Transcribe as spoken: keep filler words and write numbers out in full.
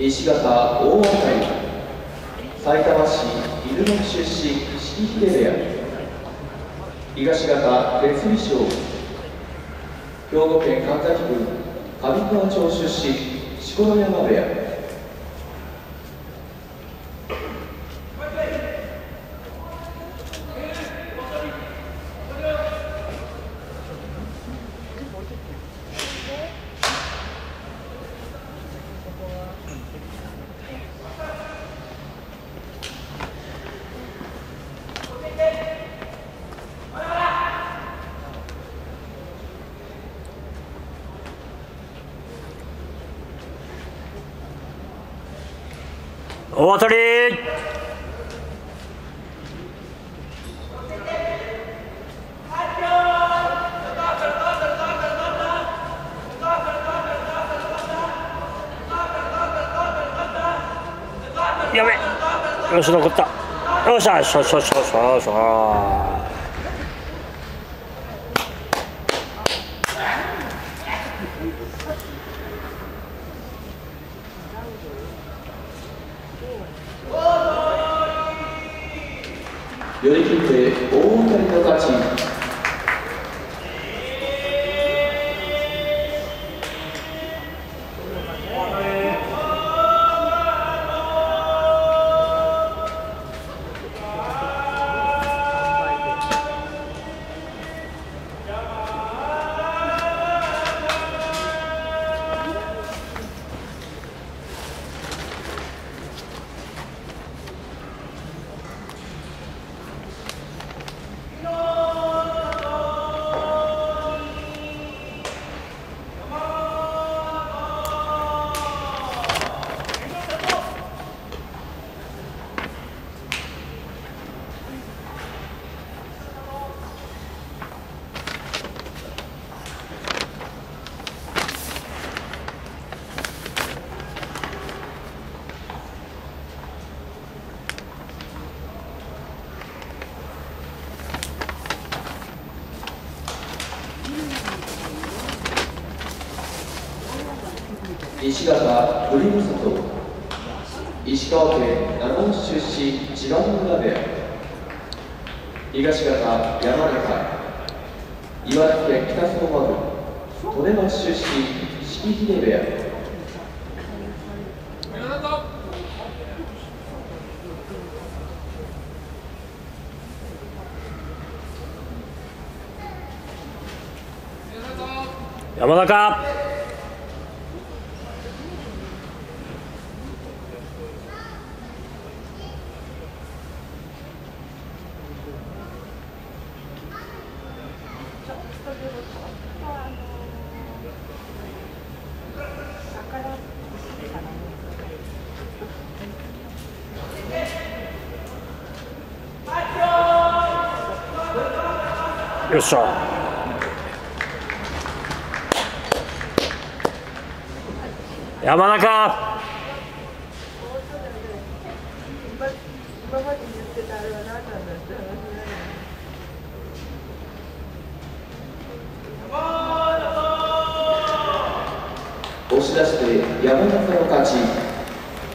西方大当たり、埼玉市犬の木出身式秀部屋、東方別美賞、兵庫県神崎郡上川町出身錣山部屋。 大当たり。やべ、よし残った。よっしゃよしよしよしよしよし。 寄り切って大当たりの勝ち。西方鳥の里、石川県七尾市出身千葉村部屋、東方山中、茨城県北相馬郡利根町出身式秀部屋。 山中。よっしゃ。山中。 押し出して山中の勝ち。